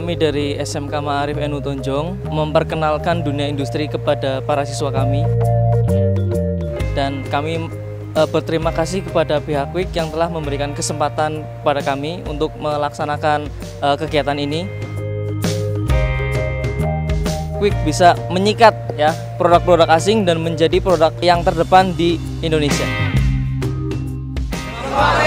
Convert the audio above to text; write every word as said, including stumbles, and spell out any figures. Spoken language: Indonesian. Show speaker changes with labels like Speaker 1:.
Speaker 1: Kami dari S M K Ma'arif N U Tonjong memperkenalkan dunia industri kepada para siswa kami. Dan kami e, berterima kasih kepada pihak Quick yang telah memberikan kesempatan kepada kami untuk melaksanakan e, kegiatan ini. Quick bisa menyikat ya produk-produk asing dan menjadi produk yang terdepan di Indonesia.